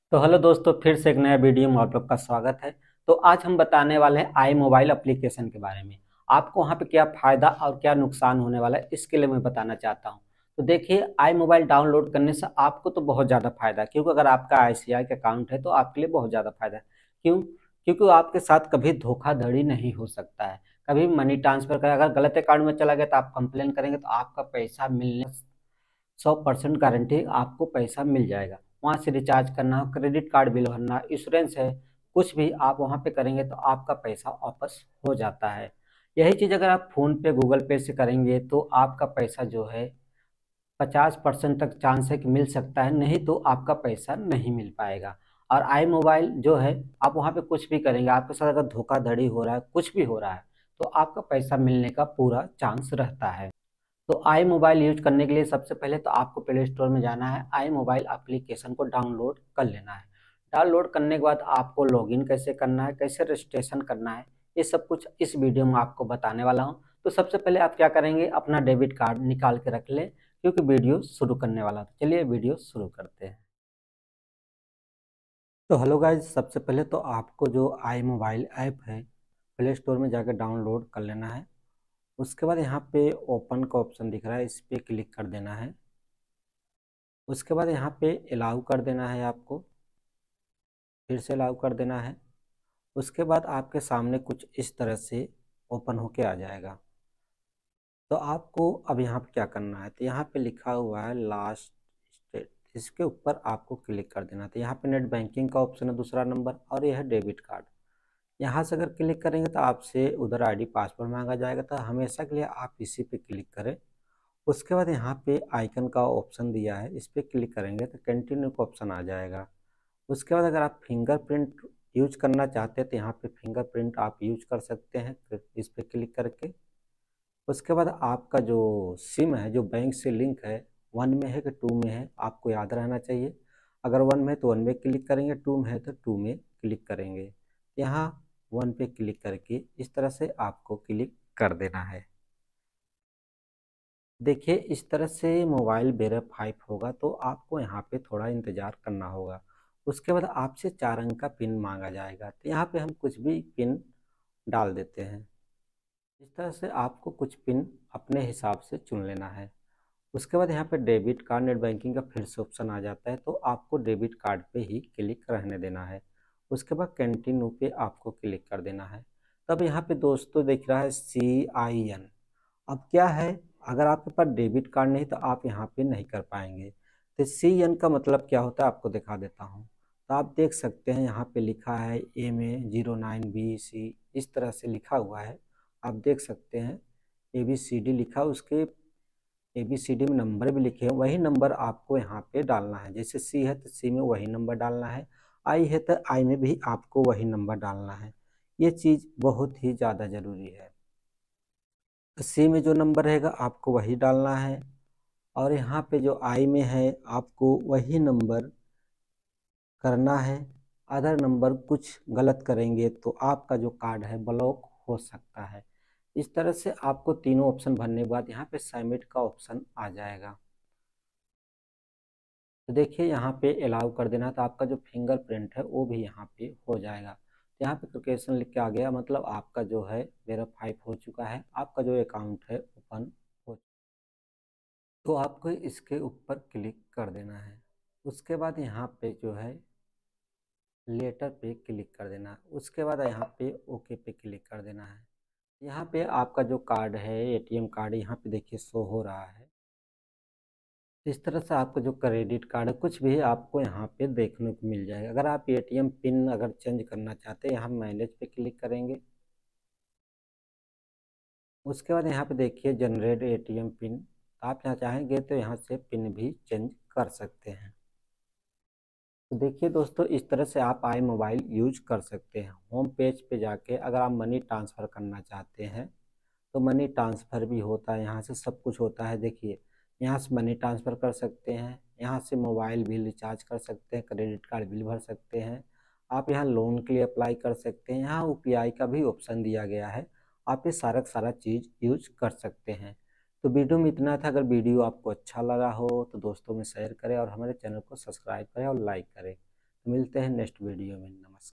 तो हेलो दोस्तों, फिर से एक नया वीडियो में आप लोग का स्वागत है। तो आज हम बताने वाले हैं आई मोबाइल एप्लीकेशन के बारे में। आपको वहाँ पे क्या फ़ायदा और क्या नुकसान होने वाला है, इसके लिए मैं बताना चाहता हूँ। तो देखिए, आई मोबाइल डाउनलोड करने से आपको तो बहुत ज़्यादा फ़ायदा है, क्योंकि अगर आपका आईसीआई का अकाउंट है तो आपके लिए बहुत ज़्यादा फ़ायदा है। क्यों? क्योंकि आपके साथ कभी धोखाधड़ी नहीं हो सकता है। कभी मनी ट्रांसफ़र करें, अगर गलत अकाउंट में चला गया तो आप कंप्लेन करेंगे तो आपका पैसा मिलने 100% गारंटी, आपको पैसा मिल जाएगा। वहाँ से रिचार्ज करना हो, क्रेडिट कार्ड बिल भरना, इंश्योरेंस है, कुछ भी आप वहाँ पे करेंगे तो आपका पैसा वापस हो जाता है। यही चीज़ अगर आप फ़ोन पे, गूगल पे से करेंगे तो आपका पैसा जो है 50% तक चांस है कि मिल सकता है, नहीं तो आपका पैसा नहीं मिल पाएगा। और आई मोबाइल जो है, आप वहाँ पे कुछ भी करेंगे, आपके साथ अगर धोखाधड़ी हो रहा है, कुछ भी हो रहा है, तो आपका पैसा मिलने का पूरा चांस रहता है। तो आई मोबाइल यूज करने के लिए सबसे पहले तो आपको प्ले स्टोर में जाना है, आई मोबाइल एप्लीकेशन को डाउनलोड कर लेना है। डाउनलोड करने के बाद आपको लॉगिन कैसे करना है, कैसे रजिस्ट्रेशन करना है, ये सब कुछ इस वीडियो में आपको बताने वाला हूँ। तो सबसे पहले आप क्या करेंगे, अपना डेबिट कार्ड निकाल के रख लें, क्योंकि वीडियो शुरू करने वाला है। तो चलिए वीडियो शुरू करते हैं। तो हेलो गाइज, सबसे पहले तो आपको जो आई मोबाइल ऐप है, प्ले स्टोर में जाकर डाउनलोड कर लेना है। उसके बाद यहाँ पे ओपन का ऑप्शन दिख रहा है, इस पर क्लिक कर देना है। उसके बाद यहाँ पे अलाउ कर देना है, आपको फिर से अलाउ कर देना है। उसके बाद आपके सामने कुछ इस तरह से ओपन होके आ जाएगा। तो आपको अब यहाँ पे क्या करना है, तो यहाँ पे लिखा हुआ है लास्ट स्टेट, इसके ऊपर आपको क्लिक कर देना है। तो यहाँ पे नेट बैंकिंग का ऑप्शन है, दूसरा नंबर, और यह है डेबिट कार्ड। यहाँ से अगर क्लिक करेंगे तो आपसे उधर आईडी पासवर्ड मांगा जाएगा, तो हमेशा के लिए आप इसी पे क्लिक करें। उसके बाद यहाँ पे आइकन का ऑप्शन दिया है, इस पर क्लिक करेंगे तो कंटिन्यू का ऑप्शन आ जाएगा। उसके बाद अगर आप फिंगरप्रिंट यूज करना चाहते हैं तो यहाँ पे फिंगरप्रिंट आप यूज कर सकते हैं, इस पर क्लिक करके। उसके बाद आपका जो सिम है, जो बैंक से लिंक है, 1 में है कि 2 में है, आपको याद रहना चाहिए। अगर 1 में है तो 1 में क्लिक करेंगे, 2 में है तो 2 में क्लिक करेंगे। यहाँ 1 पे क्लिक करके इस तरह से आपको क्लिक कर देना है। देखिए, इस तरह से मोबाइल वेरीफाई होगा, तो आपको यहाँ पे थोड़ा इंतज़ार करना होगा। उसके बाद आपसे 4 अंक का पिन मांगा जाएगा, तो यहाँ पे हम कुछ भी पिन डाल देते हैं। इस तरह से आपको कुछ पिन अपने हिसाब से चुन लेना है। उसके बाद यहाँ पे डेबिट कार्ड, नेट बैंकिंग का फिर से ऑप्शन आ जाता है, तो आपको डेबिट कार्ड पे ही क्लिक रहने देना है। उसके बाद कंटिन्यू पे आपको क्लिक कर देना है। तब यहाँ पे दोस्तों दिख रहा है CIN। अब क्या है, अगर आपके पास डेबिट कार्ड नहीं तो आप यहाँ पे नहीं कर पाएंगे। तो CN का मतलब क्या होता है, आपको दिखा देता हूँ। तो आप देख सकते हैं यहाँ पे लिखा है MA09BC, इस तरह से लिखा हुआ है। आप देख सकते हैं ABCD लिखा, उसके ABCD में नंबर भी लिखे हैं, वही नंबर आपको यहाँ पे डालना है। जैसे C है तो C में वही नंबर डालना है, I है तो I में भी आपको वही नंबर डालना है। ये चीज़ बहुत ही ज़्यादा ज़रूरी है। तो C में जो नंबर रहेगा आपको वही डालना है, और यहाँ पे जो I में है आपको वही नंबर करना है। अदर नंबर कुछ गलत करेंगे तो आपका जो कार्ड है ब्लॉक हो सकता है। इस तरह से आपको तीनों ऑप्शन भरने के बाद यहाँ पे सबमिट का ऑप्शन आ जाएगा। तो देखिए, यहाँ पे अलाउ कर देना, तो आपका जो फिंगरप्रिंट है वो भी यहाँ पे हो जाएगा। तो यहाँ पे लोकेशन लिख के आ गया, मतलब आपका जो है वेरीफाई हो चुका है, आपका जो अकाउंट है ओपन हो। तो आपको इसके ऊपर क्लिक कर देना है। उसके बाद यहाँ पे जो है लेटर पे क्लिक कर देना है। उसके बाद यहाँ पे ओके पे क्लिक कर देना है। यहाँ पे आपका जो कार्ड है, ATM कार्ड, यहाँ पे देखिए शो हो रहा है। इस तरह से आपका जो क्रेडिट कार्ड है, कुछ भी आपको यहाँ पे देखने को मिल जाएगा। अगर आप ATM पिन अगर चेंज करना चाहते हैं, यहाँ मैनेज पे क्लिक करेंगे। उसके बाद यहाँ पे देखिए जनरेट ATM पिन, आप यहाँ चाहेंगे तो यहाँ से पिन भी चेंज कर सकते हैं। तो देखिए दोस्तों, इस तरह से आप आई मोबाइल यूज कर सकते हैं। होम पेज पे जाके अगर आप मनी ट्रांसफ़र करना चाहते हैं तो मनी ट्रांसफ़र भी होता है, यहाँ से सब कुछ होता है। देखिए, यहाँ से मनी ट्रांसफ़र कर सकते हैं, यहाँ से मोबाइल बिल रिचार्ज कर सकते हैं, क्रेडिट कार्ड बिल भर सकते हैं, आप यहाँ लोन के लिए अप्लाई कर सकते हैं, यहाँ UPI का भी ऑप्शन दिया गया है। आप ये सारा का सारा चीज़ यूज कर सकते हैं। तो वीडियो में इतना था। अगर वीडियो आपको अच्छा लगा हो तो दोस्तों में शेयर करें, और हमारे चैनल को सब्सक्राइब करें और लाइक करें। मिलते हैं नेक्स्ट वीडियो में। नमस्कार।